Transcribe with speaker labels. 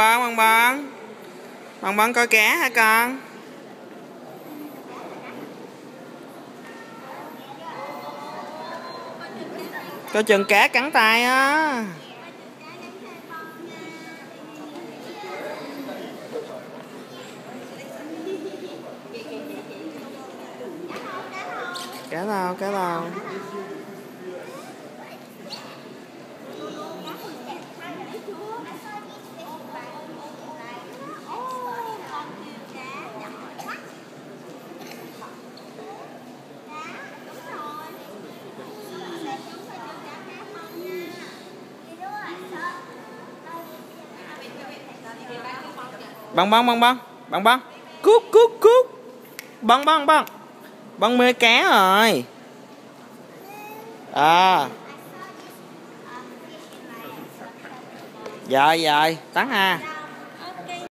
Speaker 1: Bong bong coi cá hả con? Coi chừng cá cắn tay á. Cá đâu. Bong. Cút. Bong mê cá rồi. Rồi, tắt ha.